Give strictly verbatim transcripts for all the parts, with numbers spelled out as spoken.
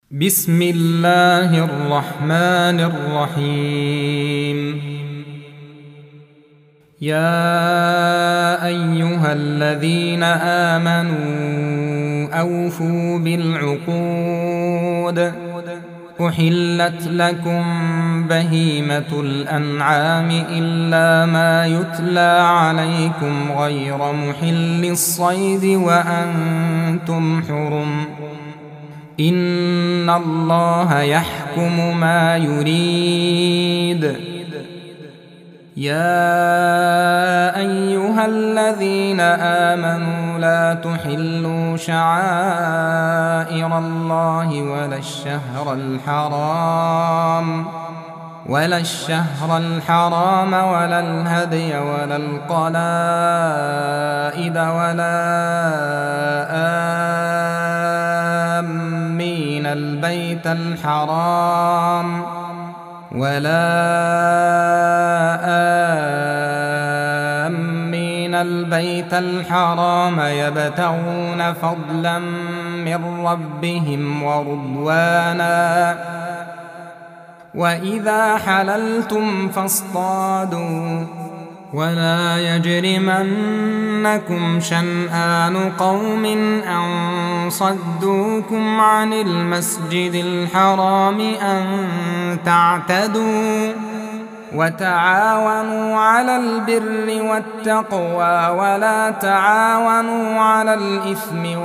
بسم الله الرحمن الرحيم. يا أيها الذين آمنوا أوفوا بالعقود. أحلت لكم بهيمة الأنعام إلا ما يتلى عليكم غير محل الصيد وأنتم حرم. إن الله يحكم ما يريد. يا أيها الذين آمنوا لا تحلوا شعائر الله ولا الشهر الحرام ولا الشهر الحرام ولا الهدي ولا القلائد ولا آمين البيت الحرام ولا آمين البيت الحرام يبتغون فضلا من ربهم ورضوانا. وإذا حللتم فاصطادوا ولا يجرمنكم شنآن قوم أن صدوكم عن المسجد الحرام أن تعتدوا. وتعاونوا على البر والتقوى ولا تعاونوا على الإثم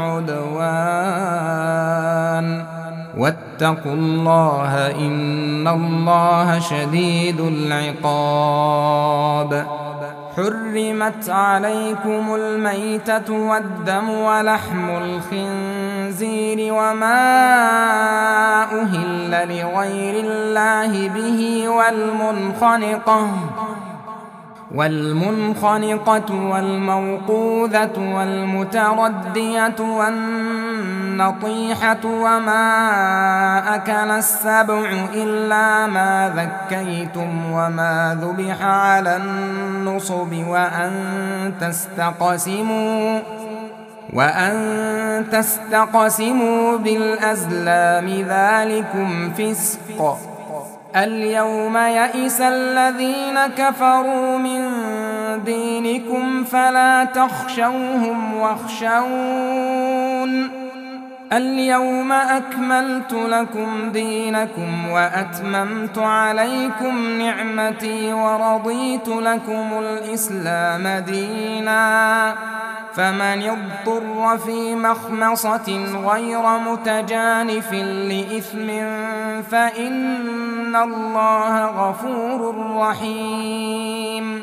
والعدوان واتقوا الله إن الله شديد العقاب. حرمت عليكم الميتة والدم ولحم الخنزير وما أهل لغير الله به والمنخنقة والمنخنقة والموقوذة والمتردية والنطيحة وما أكل السبع إلا ما ذكيتم وما ذبح على النصب وأن تستقسموا وأن تستقسموا بالأزلام ذلكم فسق. اليوم يئس الذين كفروا من دينكم فلا تخشوهم واخشون. اليوم أكملت لكم دينكم وأتممت عليكم نعمتي ورضيت لكم الإسلام دينا. فمن اضطر في مخمصة غير متجانف لإثم فإن الله غفور رحيم.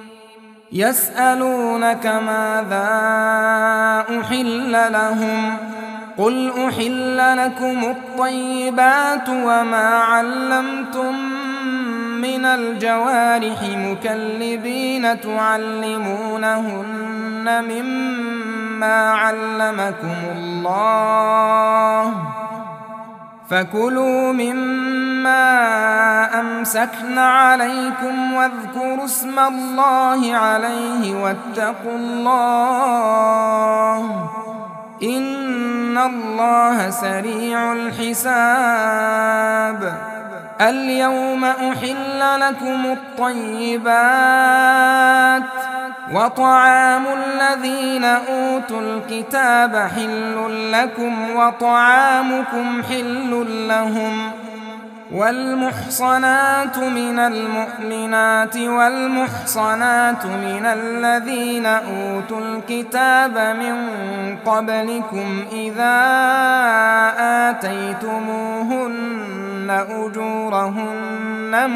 يسألونك ماذا أحل لهم قل أحل لكم الطيبات وما علمتم من الجوارح مكلبين تعلمونهن مما علمكم الله فكلوا مما أمسكن عليكم واذكروا اسم الله عليه واتقوا الله إن الله سريع الحساب. اليوم أحل لكم الطيبات وطعام الذين أوتوا الكتاب حل لكم وطعامكم حل لهم. والمحصنات من المؤمنات والمحصنات من الذين أوتوا الكتاب من قبلكم إذا آتيتموهن أجورهن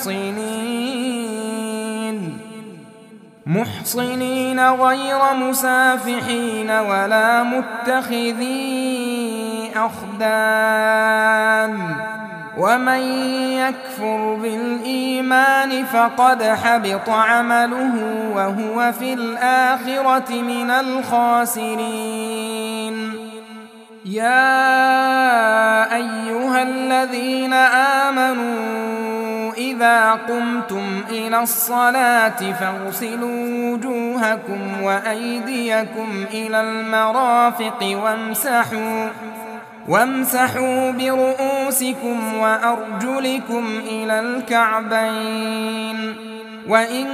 محصنين محصنين غير مسافحين ولا متخذي أخدان. ومن يكفر بالإيمان فقد حبط عمله وهو في الآخرة من الخاسرين. يا أيها الذين آمنوا إذا قمتم إلى الصلاة فاغسلوا وجوهكم وأيديكم إلى المرافق وامسحوا وامسحوا برؤوسكم وأرجلكم إلى الكعبين وإن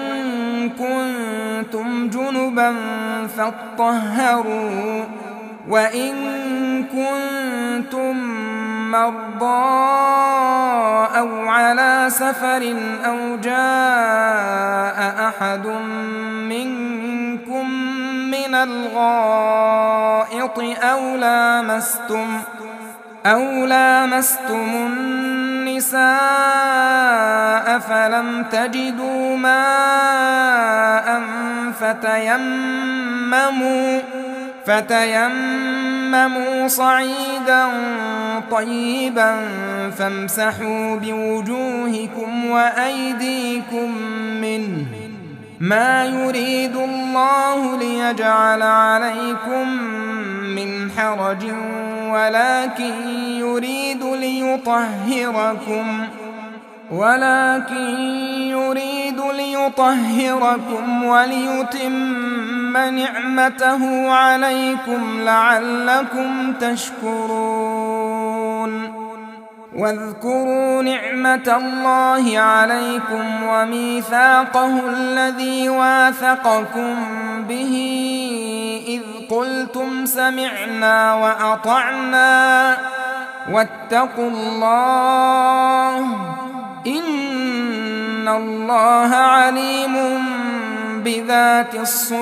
كنتم جنبا فاطهروا وإن كنتم مرضى أو على سفر أو جاء أحد منكم من الغائط أو لامستم أو لامستم النساء فلم تجدوا ماء فتيمموا فتيمموا صعيدا طيبا فامسحوا بوجوهكم وأيديكم منه ما يريد الله ليجعل عليكم من حرج ولكن يريد ليطهركم ولكن يريد ليطهركم وليتم نعمته عليكم لعلكم تشكرون واذكروا نعمة الله عليكم وميثاقه الذي واثقكم به إذ قلتم سمعنا وأطعنا واتقوا الله إن الله عليم بذات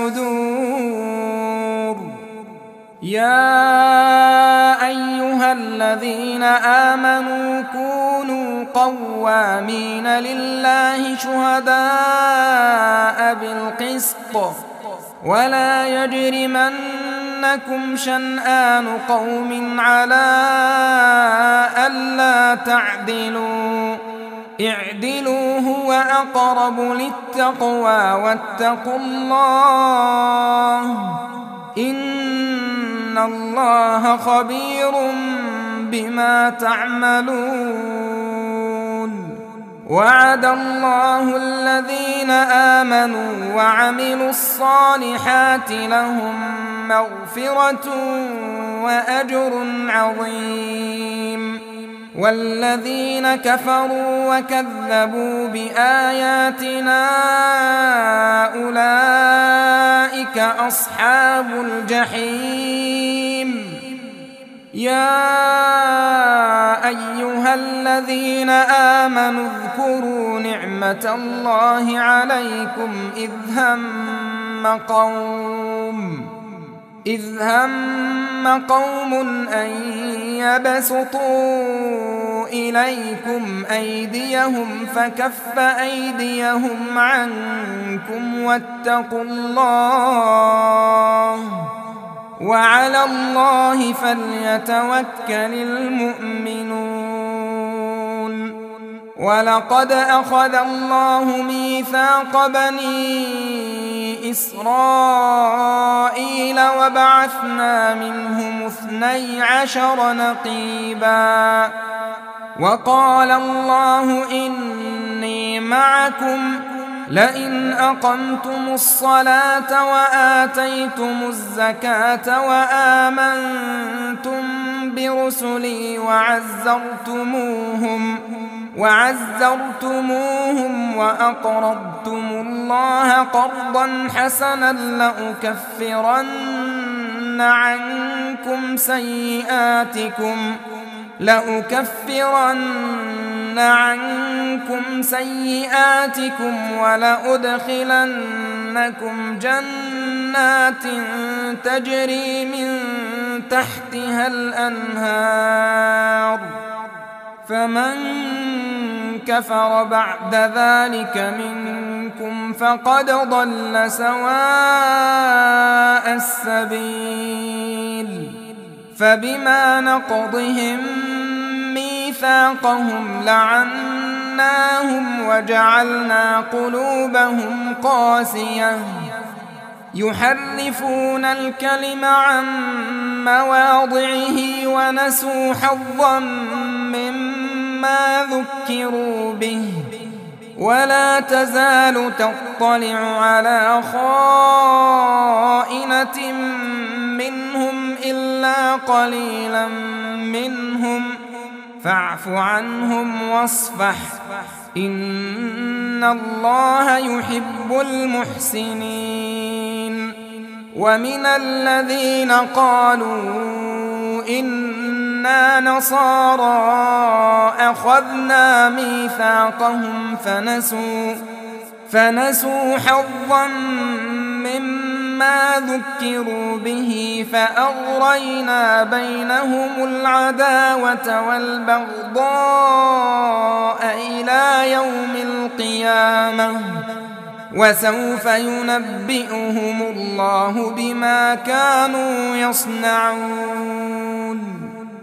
الصدور. يا أيها الذين آمنوا كونوا قوامين لله شهداء بالقسط ولا يجرمنكم شنآن قوم على ألا تعدلوا اعدلوا هو أقرب للتقوى واتقوا الله إن الله خبير بما تعملون. وعد الله الذين آمنوا وعملوا الصالحات لهم مغفرة وأجر عظيم والذين كفروا وكذبوا بآياتنا أولئك أصحاب الجحيم. يا أيها الذين آمنوا اذكروا نعمة الله عليكم إذ هم قوم إذ هم قوم أن يبسطوا إليكم أيديهم فكف أيديهم عنكم واتقوا الله وعلى الله فليتوكل المؤمنون. ولقد أخذ الله ميثاق بني إسرائيل وبعثنا منهم اثني عشر نقيبا وقال الله إني معكم لئن أقمتم الصلاة وآتيتم الزكاة وآمنتم برسلي وعزرتموهم وعزرتموهم وأقرضتم الله قرضا حسنا لأكفرن عنكم سيئاتكم لأكفرن عنكم سيئاتكم ولأدخلنكم جنات تجري من تحتها الأنهار فمن كفر بعد ذلك منكم فقد ضل سواء السبيل. فبما نقضهم ميثاقهم لعناهم وجعلنا قلوبهم قاسية يحرفون الكلم عن مواضعه ونسوا حظا مما ذكروا به ولا تزال تطلع على خائنة منهم إلا إلا قليلا منهم فاعف عنهم واصفح إن الله يحب المحسنين. ومن الذين قالوا إنا نصارى أخذنا ميثاقهم فنسوا فنسوا حظا مما ذكروا به فأغرينا بينهم العداوة والبغضاء إلى يوم القيامة وسوف ينبئهم الله بما كانوا يصنعون.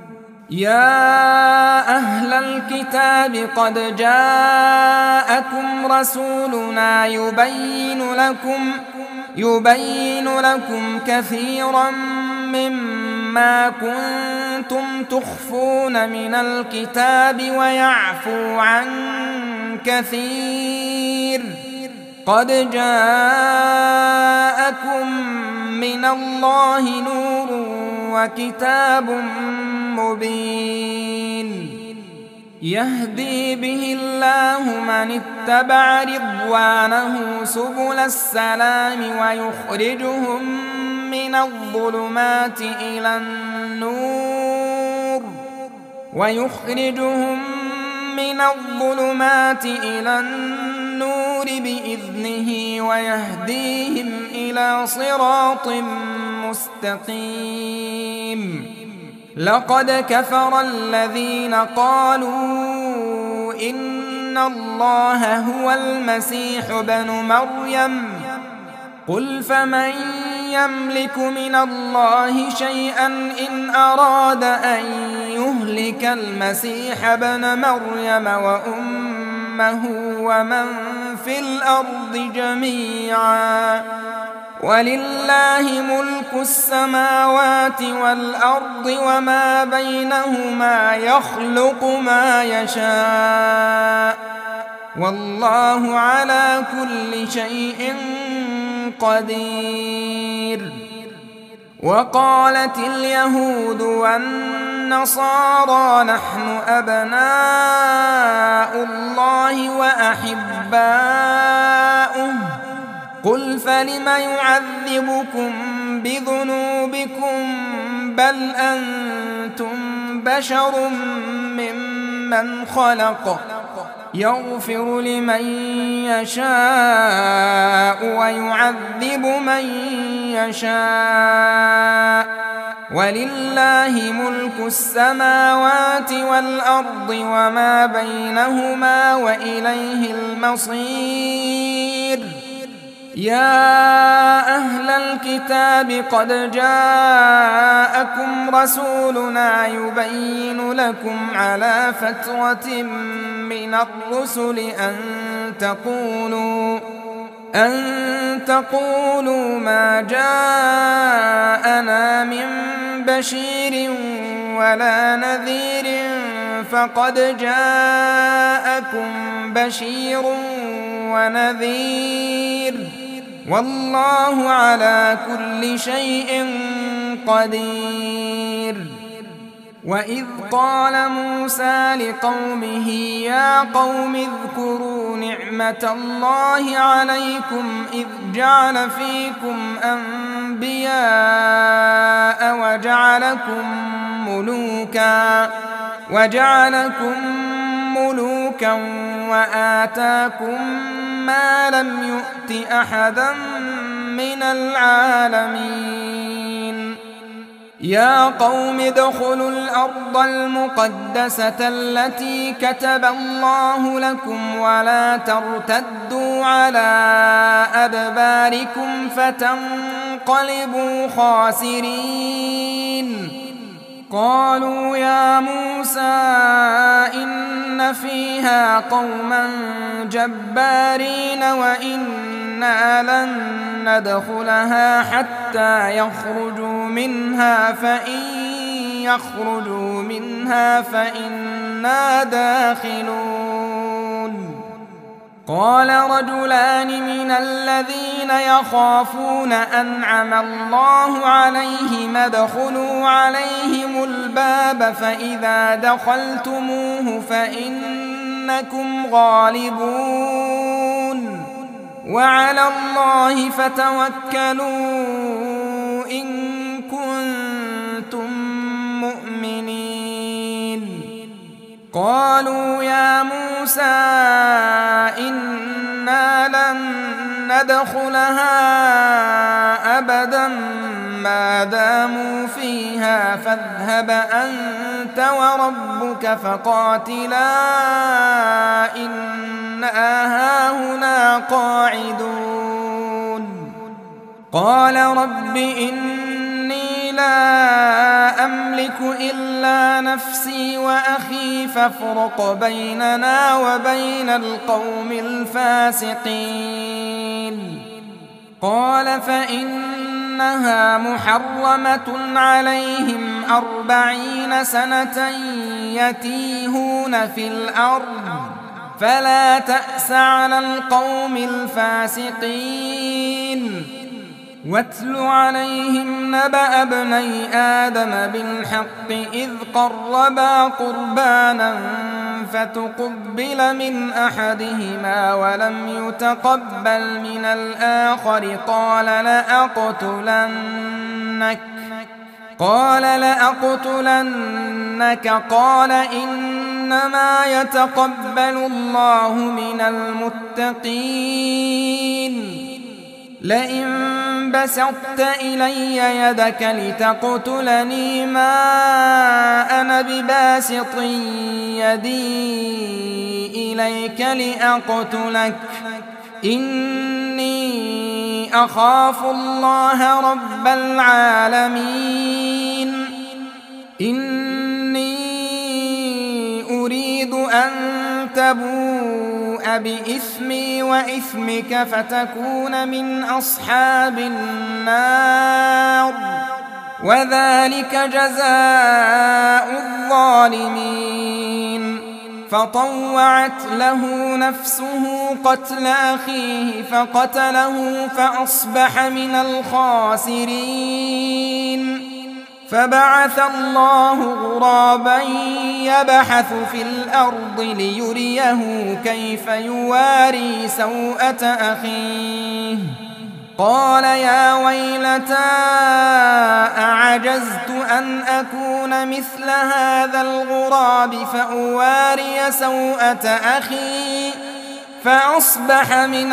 يا أهل الكتاب قد جاءكم رسولنا يبين لكم يبين لكم كثيرا مما كنتم تخفون من الكتاب ويعفو عن كثير. قد جاءكم من الله نور وكتاب مبين يهدي به الله من اتبع رضوانه سبل السلام ويخرجهم من الظلمات إلى النور ويخرجهم من الظلمات إلى النور بإذنه ويهديهم إلى صراط مستقيم. لقد كفر الذين قالوا إن الله هو المسيح ابن مريم قل فمن يملك من الله شيئا إن أراد أن يهلك المسيح ابن مريم وأمه ومن في الأرض جميعا ولله ملك السماوات والأرض وما بينهما يخلق ما يشاء والله على كل شيء قدير. وقالت اليهود والنصارى نحن أبناء الله وأحباؤه قل فلم يعذبكم بذنوبكم بل أنتم بشر ممن خلق يغفر لمن يشاء ويعذب من يشاء ولله ملك السماوات والأرض وما بينهما وإليه المصير. يا أهل الكتاب قد جاءكم رسولنا يبين لكم على فترة من الرسل أن تقولوا أن تقولوا ما جاءنا من بشير ولا نذير فقد جاءكم بشير ونذير والله على كل شيء قدير. وإذ قال موسى لقومه يا قوم اذكروا نعمة الله عليكم إذ جعل فيكم أنبياء وجعلكم ملوكا وجعلكم ملوكا وآتاكم ما لم يؤت أحدا من العالمين. يا قوم ادخلوا الأرض المقدسة التي كتب الله لكم ولا ترتدوا على أدباركم فتنقلبوا خاسرين. قالوا يا موسى إن فيها قوما جبارين وإنا لن ندخلها حتى يخرجوا منها فإن يخرجوا منها فإنا داخلون. قال رجلان من الذين يخافون أنعم الله عليهم ادخلوا عليهم الباب فإذا دخلتموه فإنكم غالبون وعلى الله فتوكلوا إن كنتم مؤمنين. قالوا يا موسى إنا لن ندخلها أبدا ما داموا فيها فاذهب أنت وربك فقاتلا إنا هاهنا قاعدون. قال رب إني لا أملك إلا نفسي وأخي فافرق بيننا وبين القوم الفاسقين. قال فإنها محرمة عليهم أربعين سنة يتيهون في الأرض فلا تأس على القوم الفاسقين. واتل عليهم نبأ ابني آدم بالحق إذ قربا قربانا فتقبل من أحدهما ولم يتقبل من الآخر قال لأقتلنك قال لأقتلنك قال إنما يتقبل الله من المتقين. لئن بسطت إلي يدك لتقتلني ما أنا بباسط يدي إليك لأقتلك إني أخاف الله رب العالمين. إني أريد أن تبوء بإثمي وإثمك فتكون من أصحاب النار وذلك جزاء الظالمين. فطوعت له نفسه قتل أخيه فقتله فأصبح من الخاسرين. فبعث الله غرابا يبحث في الأرض ليريه كيف يواري سوءة أخيه. قال يا ويلتى أعجزت أن أكون مثل هذا الغراب فأواري سوءة أخي فأصبح من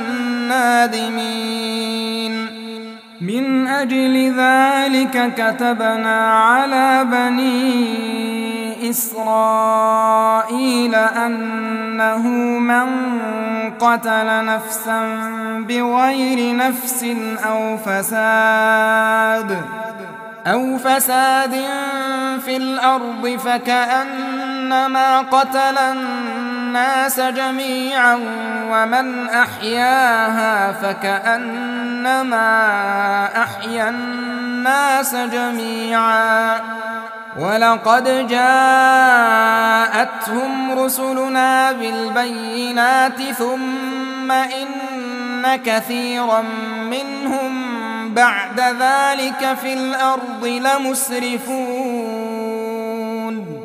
النادمين. من أجل ذلك كتبنا على بني إسرائيل أنه من قتل نفسا بغير نفس أو فساد أو فساد في الأرض فكأنما قتل الناس جميعا ومن أحياها فكأنما أحيا الناس جميعا. ولقد جاءتهم رسلنا بالبينات ثم إن كثيرا منهم بعد ذلك في الأرض لمسرفون.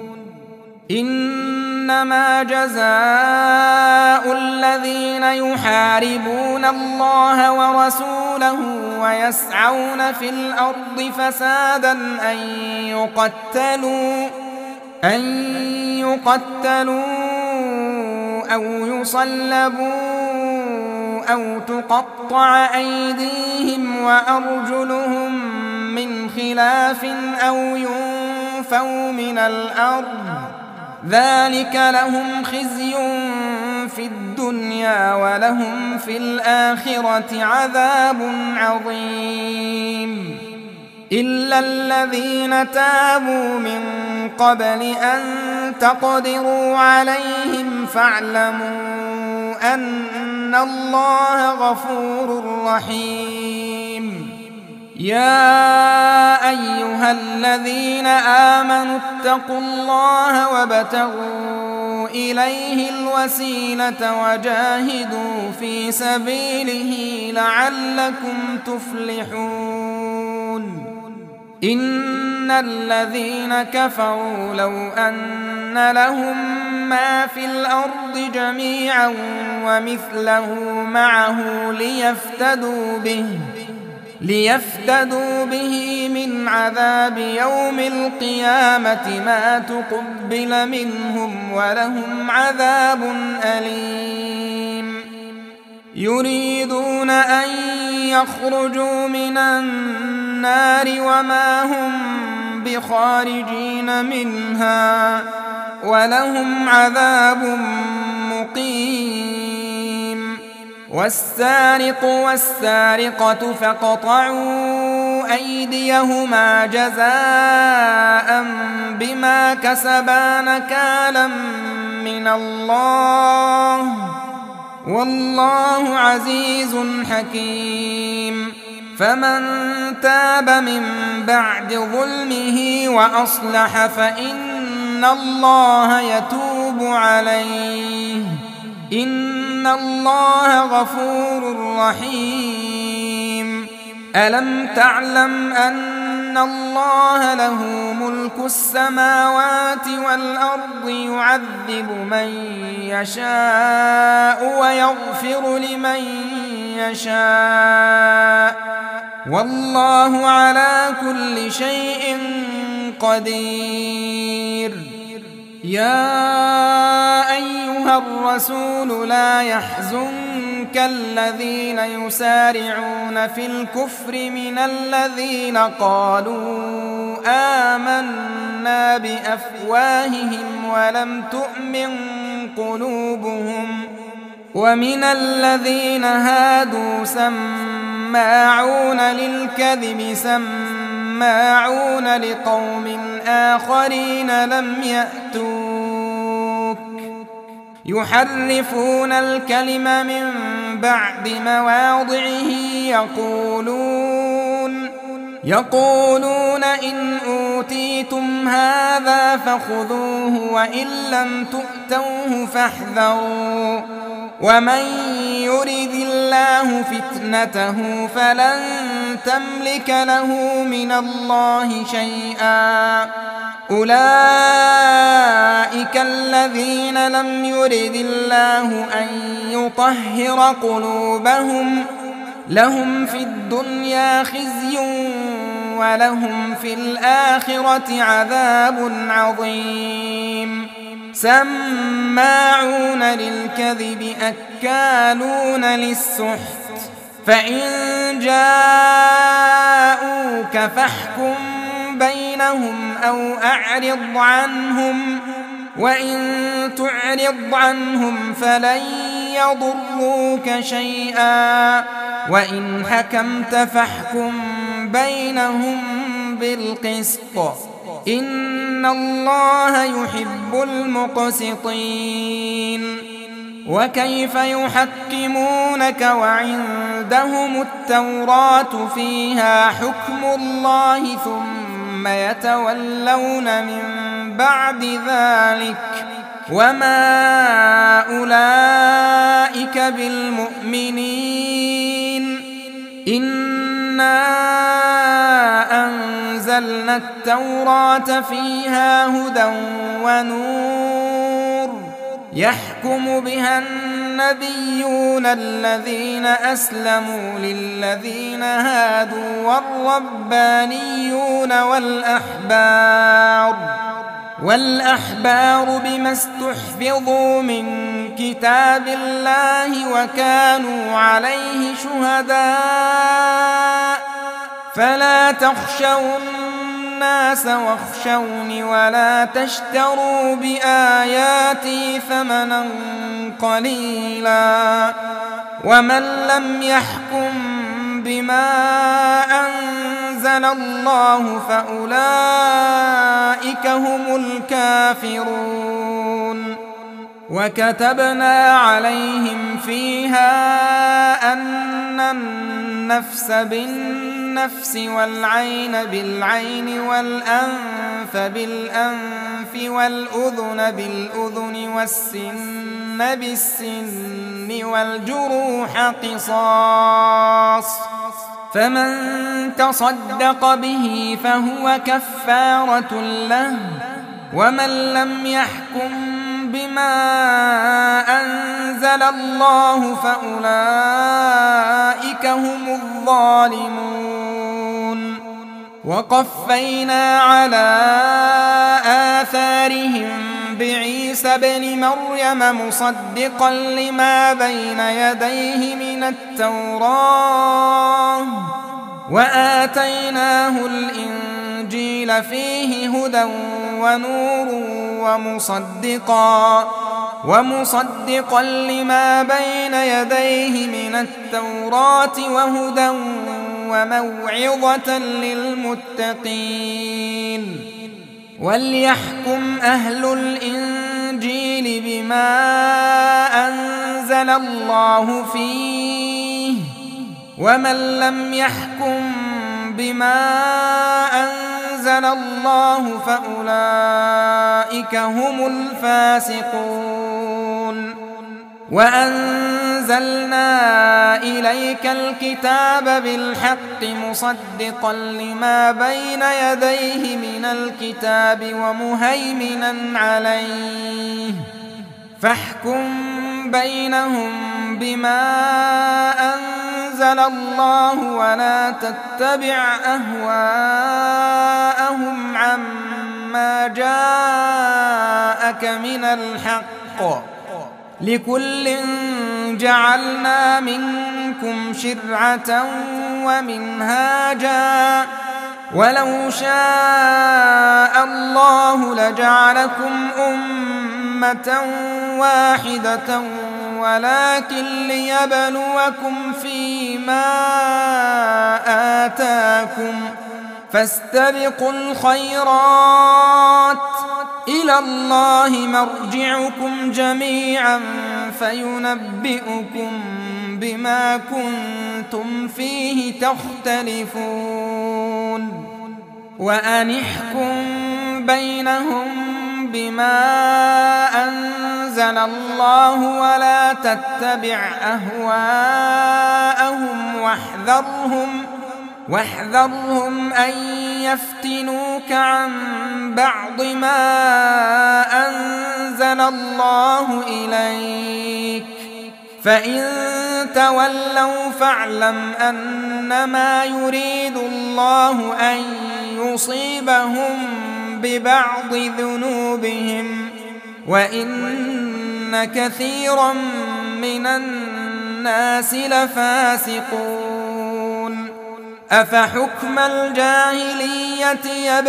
إنما جزاء الذين يحاربون الله ورسوله ويسعون في الأرض فسادا أن يقتلوا أن يقتلوا أو يصلبوا أو تقطع أيديهم وأرجلهم من خلاف أو ينفوا من الأرض ذلك لهم خزي في الدنيا ولهم في الآخرة عذاب عظيم. إلا الذين تابوا من قبل أن تقدروا عليهم فاعلموا أن الله غفور رحيم. يا أيها الذين آمنوا اتقوا الله وابتغوا إليه الوسيلة وجاهدوا في سبيله لعلكم تفلحون إن الذين كفروا لو أن لهم ما في الأرض جميعا ومثله معه ليفتدوا به ليفتدوا به من عذاب يوم القيامة ما تقبل منهم ولهم عذاب أليم يريدون أن يخرجوا من النار وما هم بخارجين منها ولهم عذاب مقيم والسارق والسارقة فاقطعوا أيديهما جزاء بما كسبا نكالا من الله والله عزيز حكيم فمن تاب من بعد ظلمه وأصلح فإن الله يتوب عليه إن الله غفور رحيم ألم تعلم أن الله له ملك السماوات والأرض يعذب من يشاء ويغفر لمن يشاء والله على كل شيء قدير يا أيها الرسول لا يحزنك الذين يسارعون في الكفر من الذين قالوا آمنا بأفواههم ولم تؤمن قلوبهم ومن الذين هادوا سماعون للكذب سماعون لقوم آخرين لم يأتوك يحرفون الكلم من بعد مواضعه يقولون يقولون إن أوتيتم هذا فخذوه وإن لم تؤتوه فاحذروا ومن يرد الله فتنته فلن تملك له من الله شيئا أولئك الذين لم يرد الله أن يطهر قلوبهم لهم في الدنيا خزي ولهم في الآخرة عذاب عظيم سماعون للكذب أكالون للسحت فإن جاءوك فاحكم بينهم أو أعرض عنهم وإن تعرض عنهم فلن يضروك شيئا وإن حكمت فاحكم بينهم بالقسط إن الله يحب المقسطين وكيف يحكمونك وعندهم التوراة فيها حكم الله ثم يتولون من بعد ذلك وما أولئك بالمؤمنين إنا أنزلنا التوراة فيها هدى ونور يحكم بها النبيون الذين أسلموا للذين هادوا والربانيون والأحبار والأحبار بما استحفظوا من كتاب الله وكانوا عليه شهداء فلا تخشوا الناس واخشوني ولا تشتروا بآياتي ثمنا قليلا ومن لم يحكم بما أنزل الله فأولئك هم الكافرون وكتبنا عليهم فيها أن النفس بالنفس بالنفس والعين بالعين والأنف بالأنف والأذن بالأذن والسن بالسن والجروح قصاص، فمن تصدق به فهو كفارة له، ومن لم يحكم بما أنزل الله فأولئك هم الظالمون. وقفينا على آثارهم بعيسى ابن مريم مصدقا لما بين يديه من التوراة، وآتيناه الإنجيل فيه هدى ونور ومصدقا ومصدقا لما بين يديه من التوراة وهدى وموعظة للمتقين. وليحكم أهل الإنجيل بما أنزل الله فيه، ومن لم يحكم بما أنزل الله فأولئك هم الفاسقون. وأنزلنا إليك الكتاب بالحق مصدقا لما بين يديه من الكتاب ومهيمنا عليه، فاحكم بينهم بما أنزل الله ولا تتبع أهواءهم عما جاءك من الحق، لكل جعلنا منكم شرعة ومنهاجا، ولو شاء الله لجعلكم أمة واحدة ولكن ليبلوكم فيما آتاكم، فاستبقوا الخيرات، إلى الله مرجعكم جميعا فينبئكم بما كنتم فيه تختلفون. وأن احكم بينهم بما أنزل الله ولا تتبع أهواءهم واحذرهم واحذرهم أن يفتنوك عن بعض ما أنزل الله إليك، فإن تولوا فاعلم أنما يريد الله أن يصيبهم ببعض ذنوبهم، وإن كثيرا من الناس لفاسقون. أفحكم الجاهلية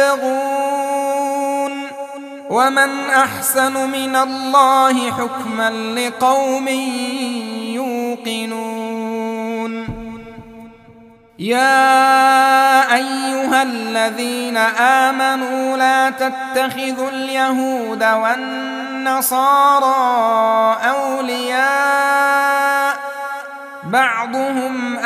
يبغون، ومن أحسن من الله حكما لقوم يوقنون. يا أيها الذين آمنوا لا تتخذوا اليهود والنصارى أولياء، بعضهم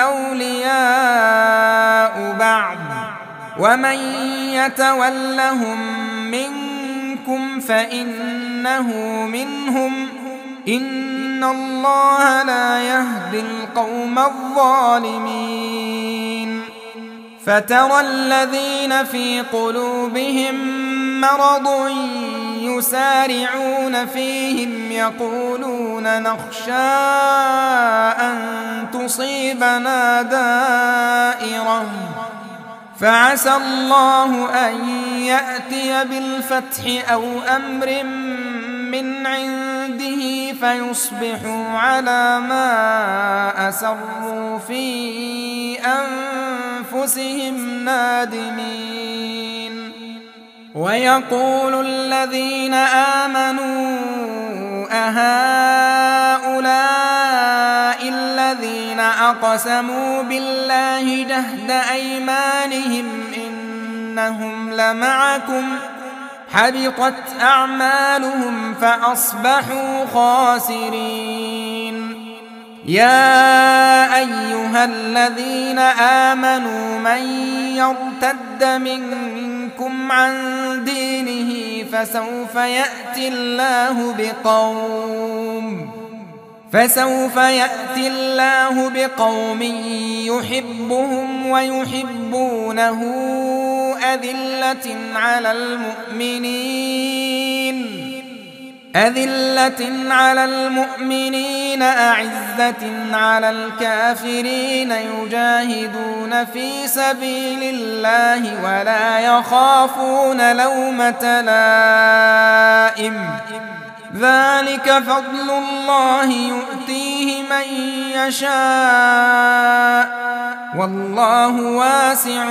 أولياء بعض، ومن يتولهم منكم فإنه منهم، إن الله لا يهدي القوم الظالمين. فترى الذين في قلوبهم مرض يسارعون فيهم يقولون نخشى أن تصيبنا دائرة، فعسى الله أن يأتي بالفتح أو أمر من عنده فيصبحوا على ما أسروا في أنفسهم نادمين. ويقول الذين آمنوا أهؤلاء الذين أقسموا بالله جهد أيمانهم إنهم لمعكم حبطت أعمالهم فأصبحوا خاسرين. يا أيها الذين آمنوا من يرتد منكم عن دينه فسوف يأتي الله بقوم فسوف يأتي الله بقوم يحبهم ويحبونه أذلة على المؤمنين أذلة على المؤمنين أعزة على الكافرين يجاهدون في سبيل الله ولا يخافون لومة لائم ذلك فضل الله يؤتيه من يشاء والله واسع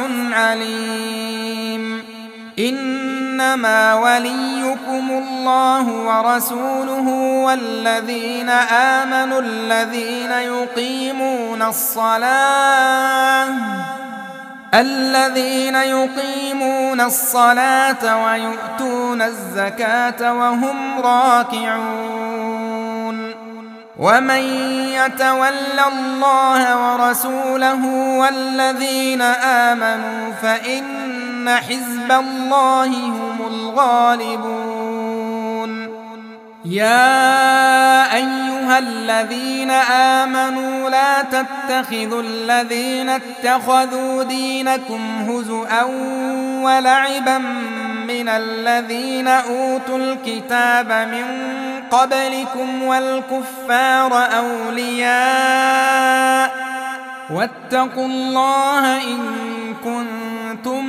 عليم إنما وليكم الله ورسوله والذين آمنوا الذين يقيمون الصلاة الذين يقيمون الصلاة ويؤتون الزكاة وهم راكعون ومن يتول الله ورسوله والذين آمنوا فإن حزب الله هم الغالبون يا أيها الذين آمنوا لا تتخذوا الذين اتخذوا دينكم هزؤا ولعبا من الذين أوتوا الكتاب من قبلكم والكفار أولياء واتقوا الله إن كنتم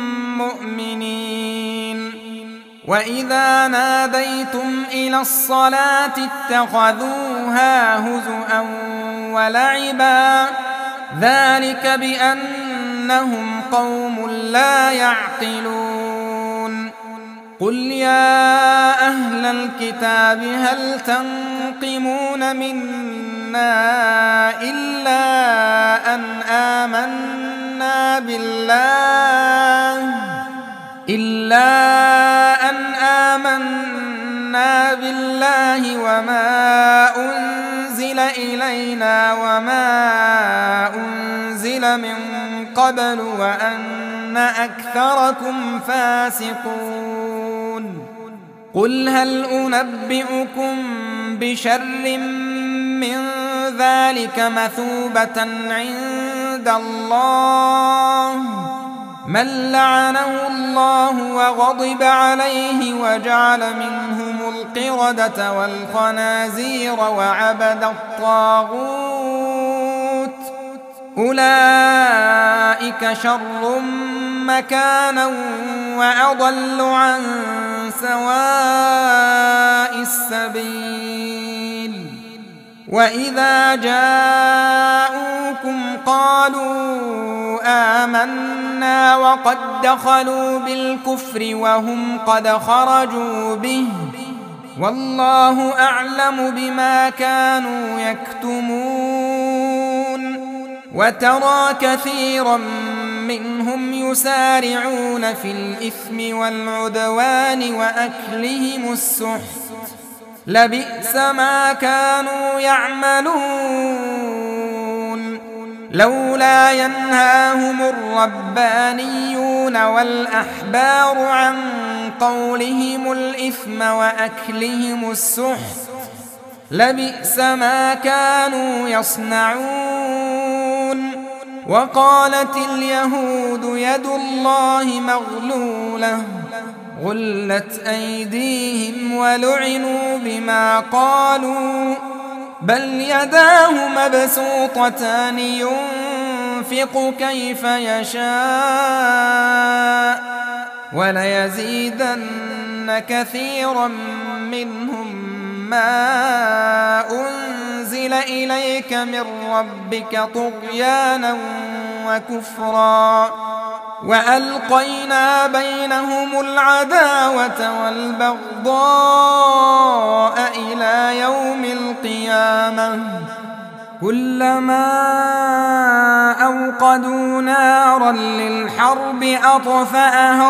مؤمنين وإذا ناديتم إلى الصلاة اتخذوها هزؤا ولعبا ذلك بأنهم قوم لا يعقلون قل يا أهل الكتاب هل تنقمون منا إلا أن آمنا بالله إلا أن آمنا بالله وما أنزل إلينا وما أنزل من قبل وأن أكثركم فاسقون قل هل أنبئكم بشر من ذلك مثوبة عند الله من لعنه الله وغضب عليه وجعل منهم القردة والخنازير وعبد الطاغوت أولئك شر مكانا وأضل عن سواء السبيل وإذا جاءوكم قالوا آمنا وقد دخلوا بالكفر وهم قد خرجوا به والله أعلم بما كانوا يكتمون وترى كثيرا منهم يسارعون في الإثم والعدوان وأكلهم السحت لبئس ما كانوا يعملون لولا ينهاهم الربانيون والأحبار عن قولهم الإثم وأكلهم السحت لبئس ما كانوا يصنعون وقالت اليهود يد الله مغلولة غلت أيديهم ولعنوا بما قالوا بل يداه مبسوطتان ينفق كيف يشاء وليزيدن كثيرا منهم ما أنزل إليك من ربك طغيانا وكفرا وألقينا بينهم العداوة والبغضاء إلى يوم القيامة كلما أوقدوا نارا للحرب أطفأها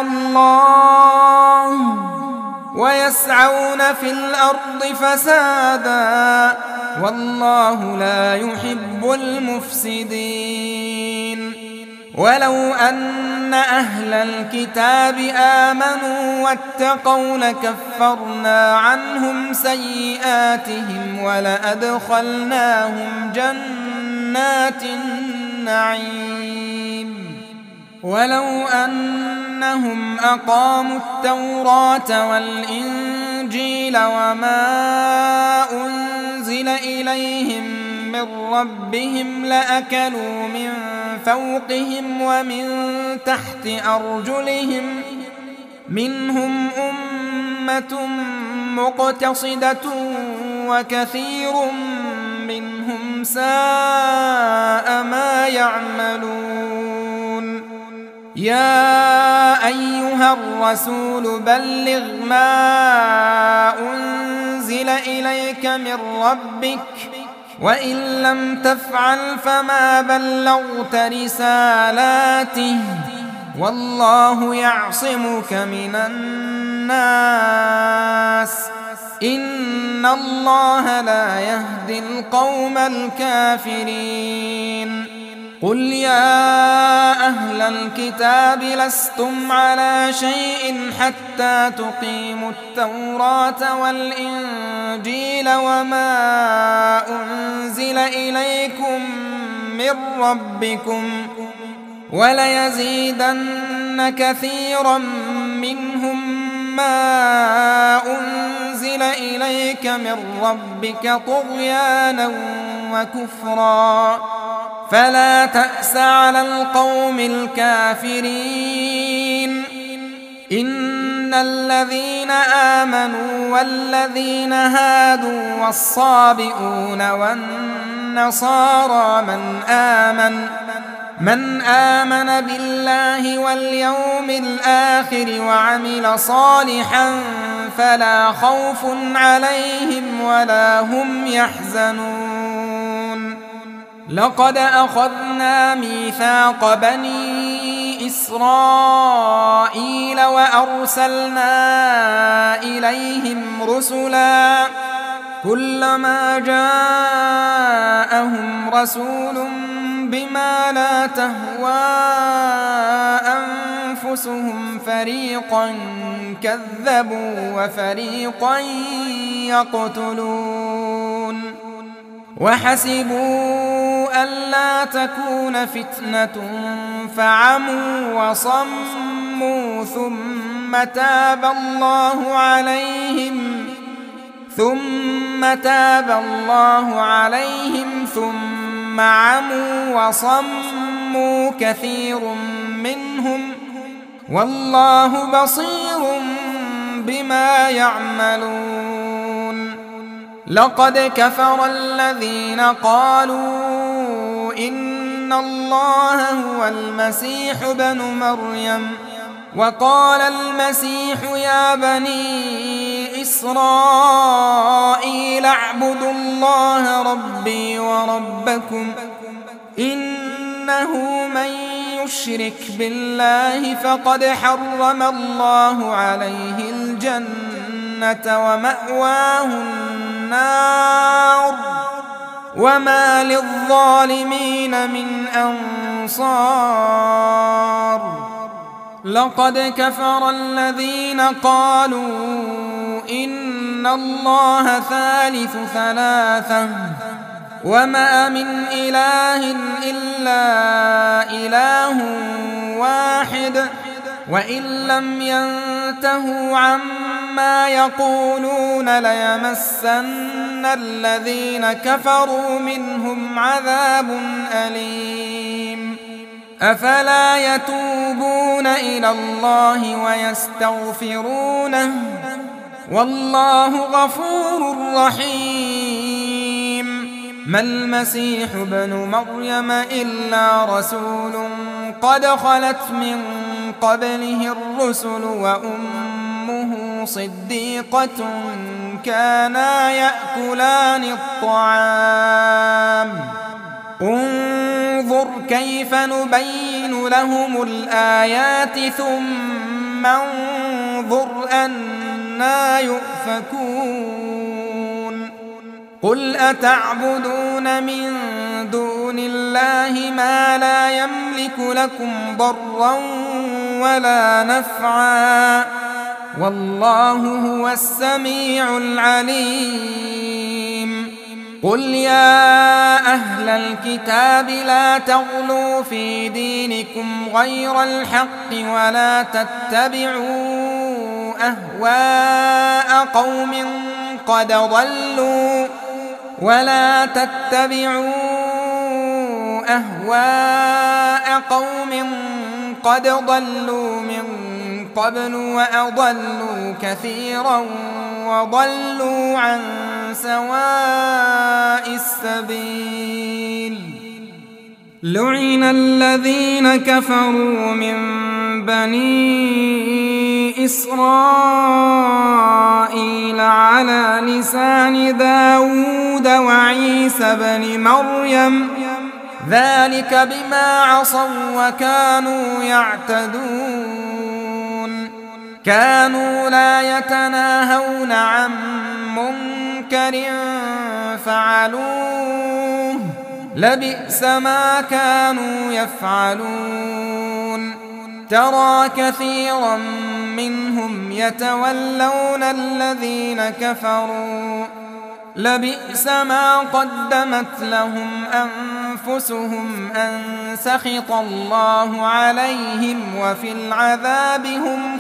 الله ويسعون في الأرض فسادا والله لا يحب المفسدين. ولو أن أهل الكتاب آمنوا واتقوا لكفرنا عنهم سيئاتهم ولأدخلناهم جنات النعيم. ولو أنهم أقاموا التوراة والإنجيل وما أنزل إليهم من ربهم لأكلوا من فوقهم ومن تحت أرجلهم منهم أمة مقتصدة وكثير منهم ساء ما يعملون. يا أيها الرسول بلغ ما أنزل إليك من ربك وإن لم تفعل فما بلغت رسالاته والله يعصمك من الناس إن الله لا يهدي القوم الكافرين. قل يا أهل الكتاب لستم على شيء حتى تقيموا التوراة والإنجيل وما أنزل إليكم من ربكم وليزيدن كثيرا منهم ما أنزل إليك من ربك طغيانا وكفرا فلا تأس على القوم الكافرين. إن الذين آمنوا والذين هادوا والصابئون والنصارى من آمن من آمن بالله واليوم الآخر وعمل صالحا فلا خوف عليهم ولا هم يحزنون. لقد أخذنا ميثاق بني إسرائيل وأرسلنا إليهم رسلا كلما جاءهم رسول بما لا تهوى أنفسهم فريقا كذبوا وفريقا يقتلون. وحسبوا ألا تكون فتنة فعموا وصموا ثم تاب الله عليهم ثم تاب الله عليهم ثم عموا وصموا كثير منهم والله بصير بما يعملون. لقد كفر الذين قالوا إن الله هو المسيح ابن مريم وقال المسيح يا بني إسرائيل اعبدوا الله ربي وربكم إنه من يشرك بالله فقد حرم الله عليه الجنة ومأواه النار وما للظالمين من أنصار. لقد كفر الذين قالوا إن الله ثالث ثلاثة وما من إله إلا إله واحد وإن لم ينتهوا عما يقولون ليمسن الذين كفروا منهم عذاب أليم. أفلا يتوبون إلى الله ويستغفرونه والله غفور رحيم. ما المسيح ابن مريم إلا رسول قد خلت من قبله الرسل وأمه صديقة كانا يأكلان الطعام انظر كيف نبين لهم الآيات ثم انظر أنا يؤفكون. قل أتعبدون من دون الله ما لا يملك لكم ضرا ولا نفعا والله هو السميع العليم قل يا أهل الكتاب لا تغلوا في دينكم غير الحق ولا تتبعوا أهواء قوم قد ضلوا ولا تتبعوا أهواء قوم قد ضلوا من قبل وأضلوا كثيرا وضلوا عن سواء السبيل لعن الذين كفروا من بني إسرائيل على لسان داود وعيسى بن مريم ذلك بما عصوا وكانوا يعتدون كانوا لا يتناهون عن منكر فعلوه لبئس ما كانوا يفعلون ترى كثيرا منهم يتولون الذين كفروا لبئس ما قدمت لهم أنفسهم أن سخط الله عليهم وفي العذاب هم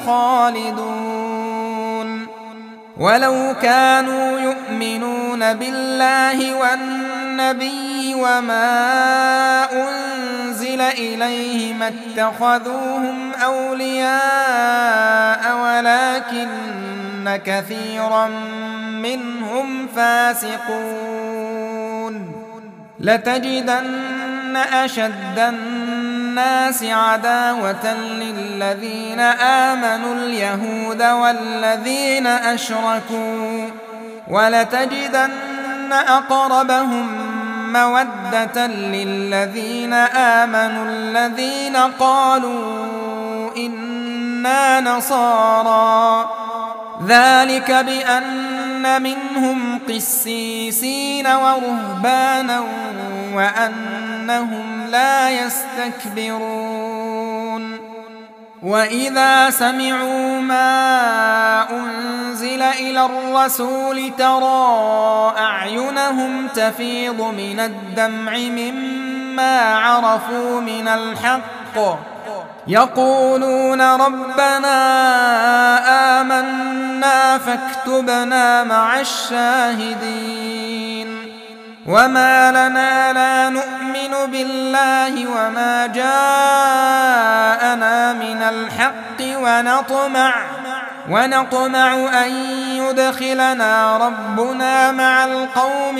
خالدون ولو كانوا يؤمنون بالله والنبي وما أنزل إليه ما اتخذوهم أولياء ولكن كثيرا منهم فاسقون لتجدن أشد الناس عداوة للذين آمنوا اليهود والذين أشركوا ولتجدن أقربهم مودة للذين آمنوا الذين قالوا إنا نصارى ذلك بأن منهم قسيسين ورهبانا وأنهم لا يستكبرون وإذا سمعوا ما أنزل إلى الرسول ترى أعينهم تفيض من الدمع مما عرفوا من الحق يقولون ربنا آمنا فاكتبنا مع الشاهدين وما لنا لا نؤمن بالله وما جاءنا من الحق ونطمع ونطمع أن يدخلنا ربنا مع القوم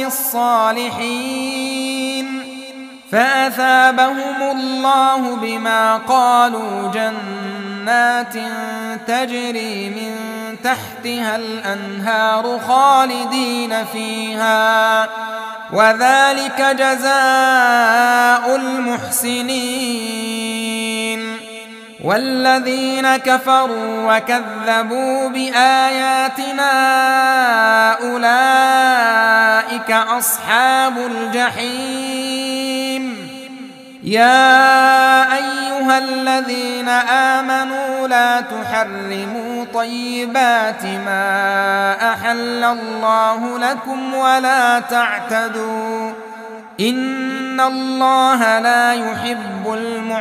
الصالحين فأثابهم الله بما قالوا جنات تجري من تحتها الأنهار خالدين فيها وذلك جزاء المحسنين والذين كفروا وكذبوا بآياتنا أولئك أصحاب الجحيم يا أيها الذين آمنوا لا تحرموا طيبات ما أحل الله لكم ولا تعتدوا إن الله لا يحب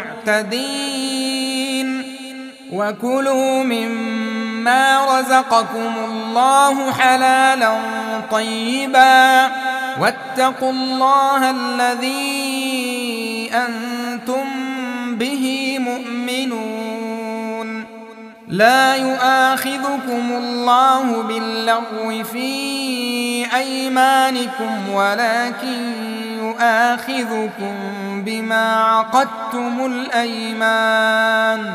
المعتدين وكلوا مما رزقكم الله حلالا طيبا واتقوا الله الذي أنتم به مؤمنون لا يؤاخذكم الله باللغو في أيمانكم ولكن يؤاخذكم بما عقدتم الأيمان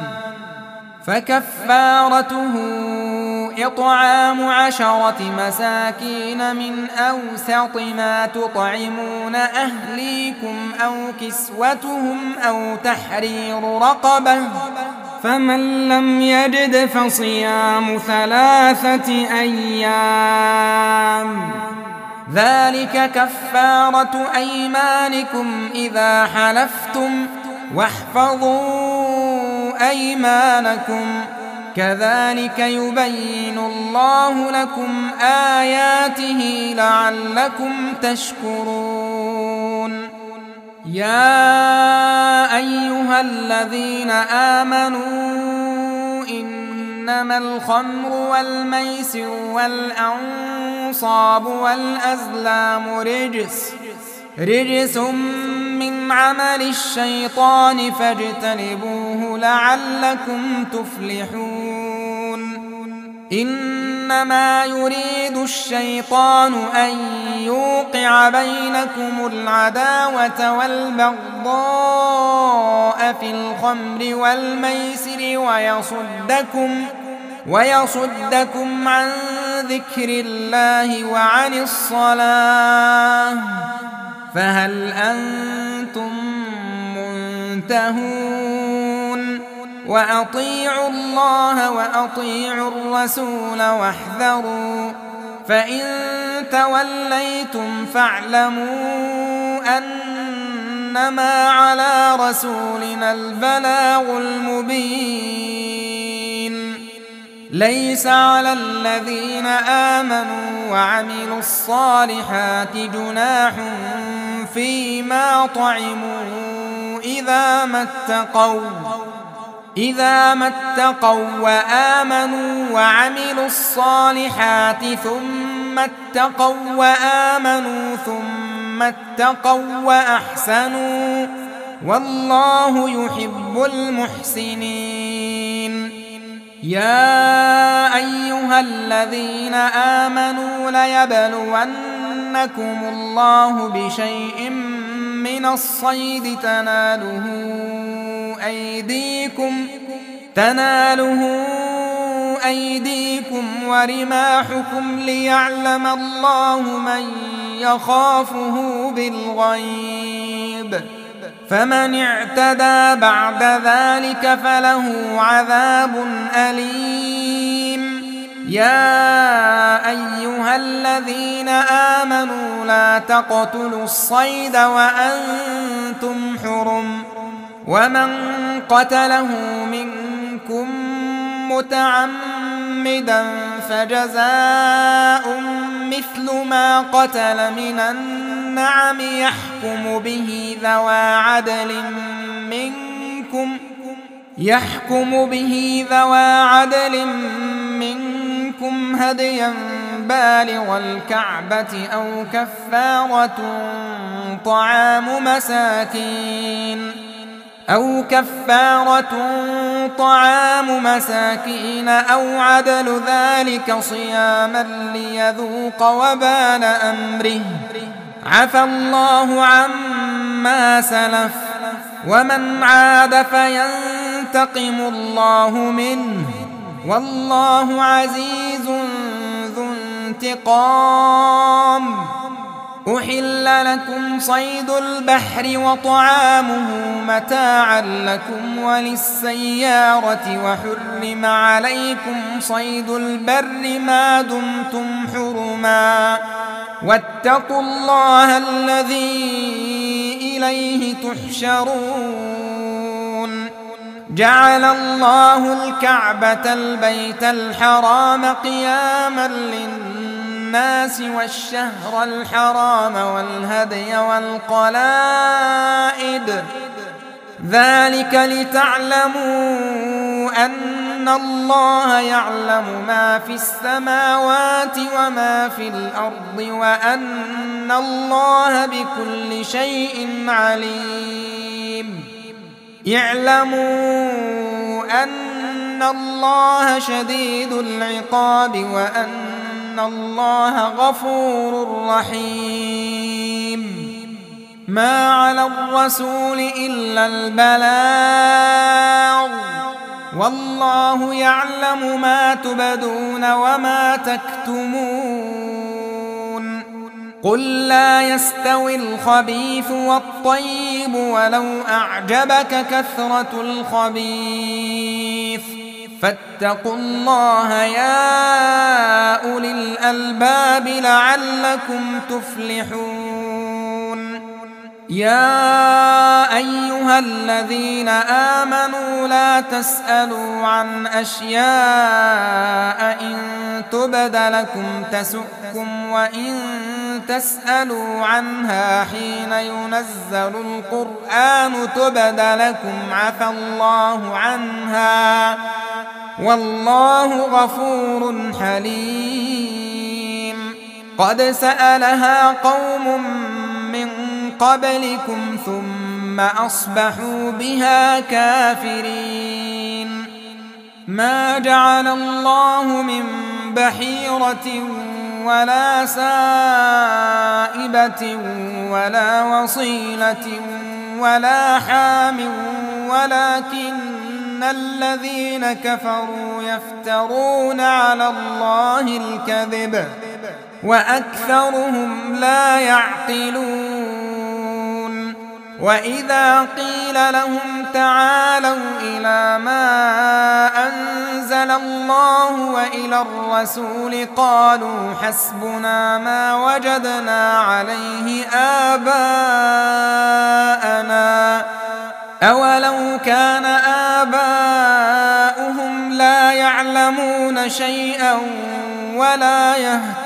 فكفارته إطعام عشرة مساكين من أوسط ما تطعمون أهليكم أو كسوتهم أو تحرير رقبة فمن لم يجد فصيام ثلاثة أيام ذلك كفارة أيمانكم إذا حلفتم واحفظوا أيمانكم كذلك يبين الله لكم آياته لعلكم تشكرون يا أيها الذين آمنوا إنما الخمر والميسر والأنصاب والأزلام رجس رجس من عمل الشيطان فاجتنبوه لعلكم تفلحون إنما يريد الشيطان أن يوقع بينكم العداوة والبغضاء في الخمر والميسر ويصدكم ويصدكم عن ذكر الله وعن الصلاة فهل أنتم منتهون وأطيعوا الله وأطيعوا الرسول واحذروا فإن توليتم فاعلموا أنما على رسولنا البلاغ المبين ليس على الذين آمنوا وعملوا الصالحات جناح فيما طعموا إذا ما اتقوا إذا ما اتقوا وآمنوا وعملوا الصالحات ثم اتقوا وآمنوا ثم اتقوا وأحسنوا والله يحب المحسنين يا أيها الذين آمنوا ليبلونكم الله بشيء من الصيد تناله أيديكم تناله أيديكم ورماحكم ليعلم الله من يخافه بالغيب فمن اعتدى بعد ذلك فله عذاب أليم يا أيها الذين آمنوا لا تقتلوا الصيد وأنتم حرم ومن قتله منكم متعمدا فجزاء مثل ما قتل من النعم يحكم به ذوى عدل منكم يحكم به ذوى عدل منكم هديا بالغ الكعبة أو كفارة طعام مساكين أو كفارة طعام مساكين أو عدل ذلك صياما ليذوق وبال أمره عفى الله عما سلف ومن عاد فينتقم الله منه والله عزيز ذو انتقام أحل لكم صيد البحر وطعامه متاعا لكم وللسيارة وحرم عليكم صيد البر ما دمتم حرما واتقوا الله الذي إليه تحشرون جعل الله الكعبة البيت الحرام قياما للناس والشهر الحرام والهدي والقلائد ذلك لتعلموا أن الله يعلم ما في السماوات وما في الأرض وأن الله بكل شيء عليم اعلموا أن الله شديد العقاب وأن الله غفور رحيم ما على الرسول إلا البلاغ والله يعلم ما تبدون وما تكتمون قل لا يستوي الخبيث والطيب ولو أعجبك كثرة الخبيث فاتقوا الله يا أولي الألباب لعلكم تفلحون. يا أيها الذين آمنوا لا تسألوا عن أشياء إن تبد لكم تسؤكم وإن تسألوا عنها حين ينزل القرآن تبد لكم عفى الله عنها والله غفور حليم. قد سألها قوم من قبلكم ثم أصبحوا بها كافرين. ما جعل الله من بحيرة ولا سائبة ولا وصيلة ولا حام ولكن الذين كفروا يفترون على الله الكذب وأكثرهم لا يعقلون. وإذا قيل لهم تعالوا إلى ما أنزل الله وإلى الرسول قالوا حسبنا ما وجدنا عليه آباءنا أولو كان آباؤهم لا يعلمون شيئا ولا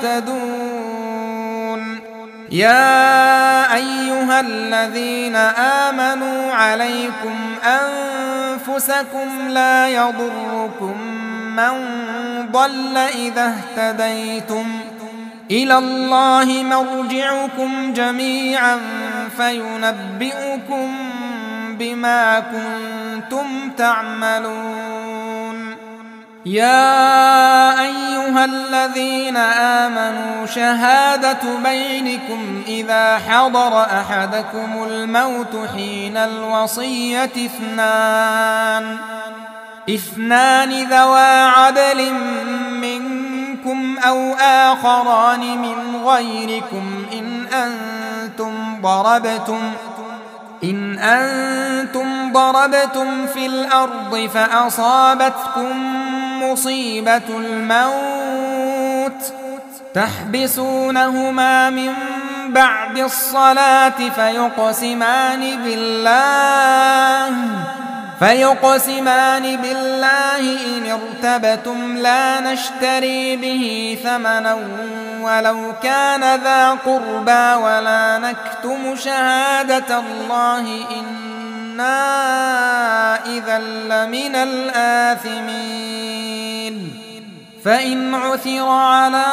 يهتدون. يا أيها الذين آمنوا عليكم أنفسكم لا يضركم من ضل إذا اهتديتم إلى الله مرجعكم جميعا فينبئكم بما كنتم تعملون. يا أيها الذين آمنوا شهادة بينكم إذا حضر أحدكم الموت حين الوصية اثنان اثنان ذوى عدل منكم أو آخران من غيركم إن أنتم ضربتم إن أنتم ضربتم في الأرض فأصابتكم مصيبة الموت تحبسونهما من بعد الصلاة فيقسمان بالله فيقسمان بالله إن ارتبتم لا نشتري به ثمنا ولو كان ذا قربى ولا نكتم شهادة الله إنا إذا لمن الآثمين. فإن عثر على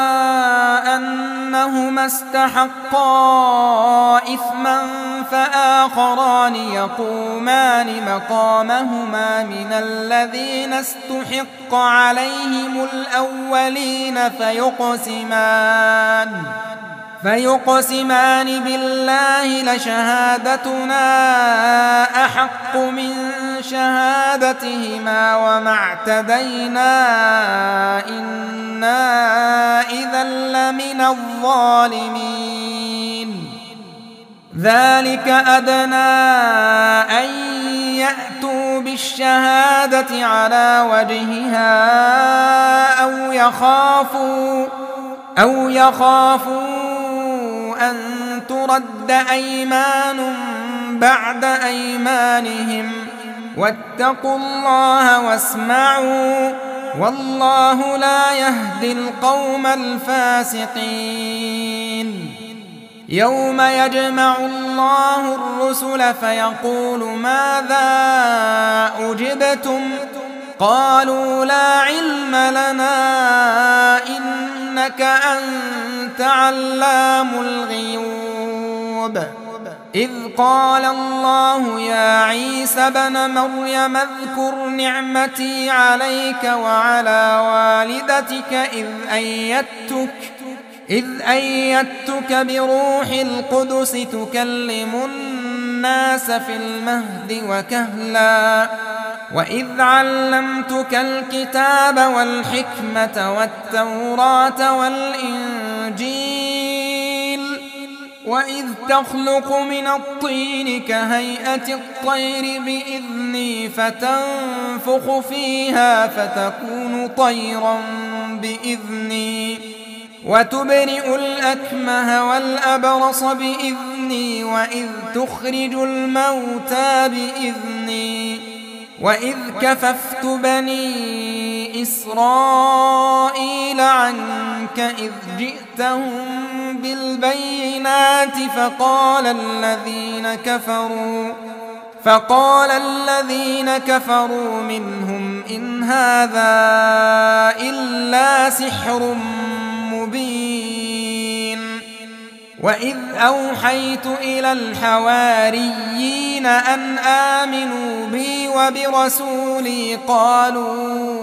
أنهما استحقا إثما فآخران يقومان مقامهما من الذين استحق عليهم الأولين فيقسمان فيقسمان بالله لشهادتنا أحق من شهادتهما وما اعتدينا إنا إذا لمن الظالمين. ذلك أدنى أن يأتوا بالشهادة على وجهها أو يخافوا أو يخافوا أن ترد أيمان بعد أيمانهم واتقوا الله واسمعوا والله لا يهدي القوم الفاسقين. يوم يجمع الله الرسل فيقول ماذا أجبتم قالوا لا علم لنا إنك أنت علام الغيوب. إذ قال الله يا عيسى ابن مريم اذكر نعمتي عليك وعلى والدتك إذ أيدتك إذ أيدتك بروح القدس تكلم الناس في المهد وكهلا وإذ علمتك الكتاب والحكمة والتوراة والإنجيل وإذ تخلق من الطين كهيئة الطير بإذني فتنفخ فيها فتكون طيرا بإذني وتبرئ الأكمه والأبرص بإذني وإذ تخرج الموتى بإذني وإذ كففت بني إسرائيل عنك إذ جئتهم بالبينات فقال الذين كفروا فقال الذين كفروا منهم إن هذا إلا سحر مبين. وإذ أوحيت إلى الحواريين أن آمنوا بي وبرسولي قالوا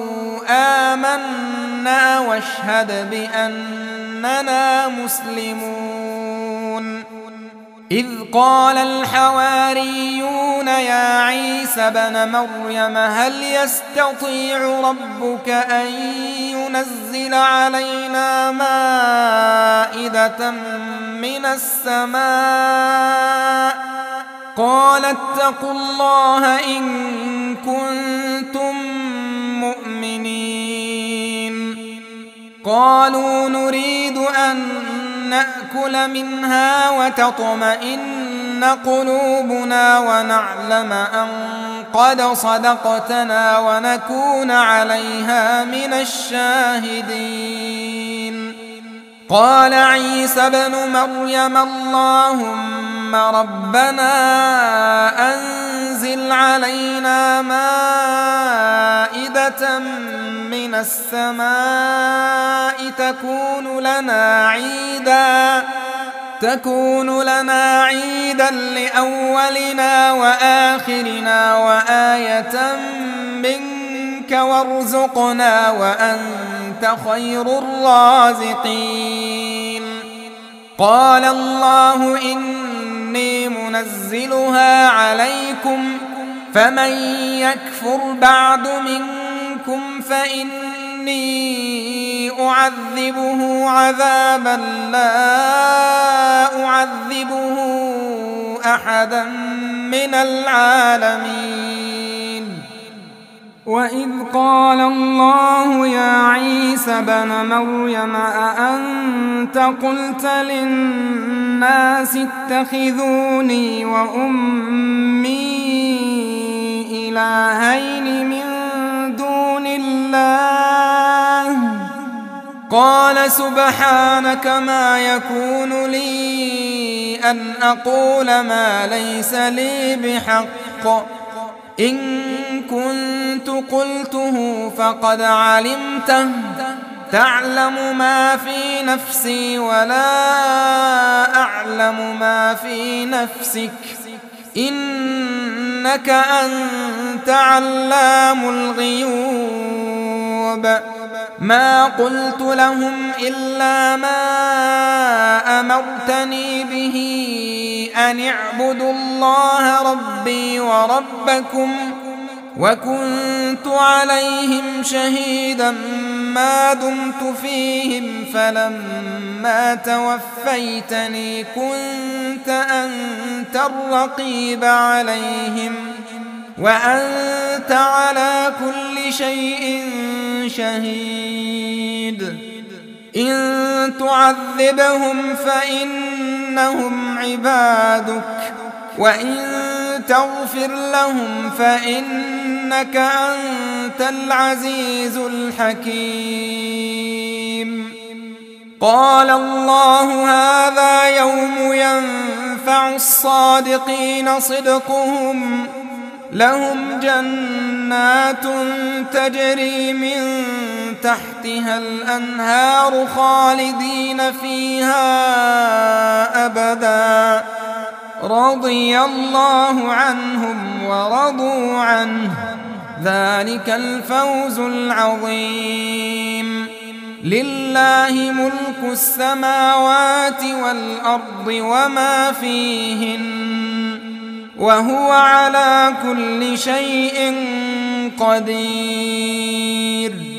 آمنا واشهد بأننا مسلمون. إذ قال الحواريون يا عيسى ابن مريم هل يستطيع ربك أن ينزل علينا مائدة من السماء قال اتقوا الله إن كنتم مؤمنين. قالوا نريد أن نأكل منها وتطمئن قلوبنا ونعلم أن قد صدقتنا ونكون عليها من الشاهدين. قال عيسى ابن مريم اللهم ربنا أنزل علينا مائدة من السماء تكون لنا عيدا تكون لنا عيدا لأولنا وآخرنا وآية منك وارزقنا وأنت خير الرازقين. قال الله إني منزلها عليكم فمن يكفر بعد منكم فإني أعذبه عذابا لا أعذبه أحدا من العالمين. وإذ قال الله يا عيسى ابن مريم أأنت قلت للناس اتخذوني وأمي إلهين من دون الله قال سبحانك ما يكون لي أن أقول ما ليس لي بحق إن كنت قلته فقد علمته تعلم ما في نفسي ولا أعلم ما في نفسك إنك أنت علام الغيوب. ما قلت لهم إلا ما أمرتني به أن اعبدوا الله ربي وربكم وكنت عليهم شهيدا ما دمت فيهم فلما توفيتني كنت أنت الرقيب عليهم وأنت على كل شيء شهيد. إن تعذبهم فإنهم عبادك وإن تغفر لهم فإنك أنت العزيز الحكيم. قال الله هذا يوم ينفع الصادقين صدقهم لهم جنات تجري من تحتها الأنهار خالدين فيها أبدا رضي الله عنهم ورضوا عنه ذلك الفوز العظيم. لله ملك السماوات والأرض وما فيهن وهو على كل شيء قدير.